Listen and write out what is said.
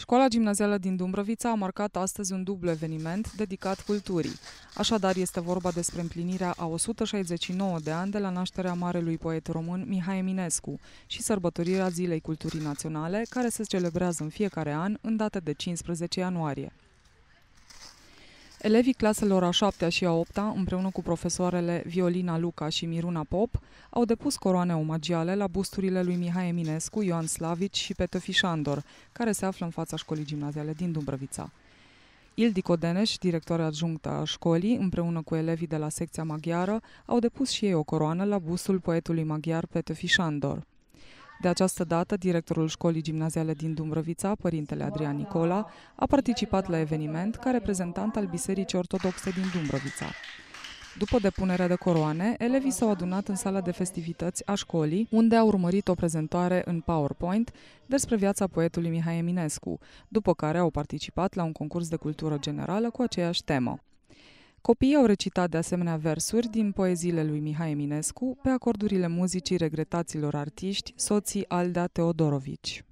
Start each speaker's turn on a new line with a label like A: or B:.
A: Școala gimnazială din Dumbrăvița a marcat astăzi un dublu eveniment dedicat culturii. Așadar, este vorba despre împlinirea a 169 de ani de la nașterea marelui poet român Mihai Eminescu și sărbătorirea Zilei Culturii Naționale, care se celebrează în fiecare an, în data de 15 ianuarie. Elevii claselor a 7-a și a 8-a, împreună cu profesoarele Violina Luca și Miruna Pop, au depus coroane omagiale la busturile lui Mihai Eminescu, Ioan Slavici și Petofi Șandor, care se află în fața școlii gimnaziale din Dumbrăvița. Ildico Deneș, directoare adjunctă a școlii, împreună cu elevii de la secția maghiară, au depus și ei o coroană la bustul poetului maghiar Petofi Șandor. De această dată, directorul școlii gimnaziale din Dumbrăvița, părintele Adrian Nicola, a participat la eveniment ca reprezentant al Bisericii Ortodoxe din Dumbrăvița. După depunerea de coroane, elevii s-au adunat în sala de festivități a școlii, unde au urmărit o prezentare în PowerPoint despre viața poetului Mihai Eminescu, după care au participat la un concurs de cultură generală cu aceeași temă. Copiii au recitat de asemenea versuri din poeziile lui Mihai Eminescu pe acordurile muzicii regretaților artiști, soții Alda Teodorovici.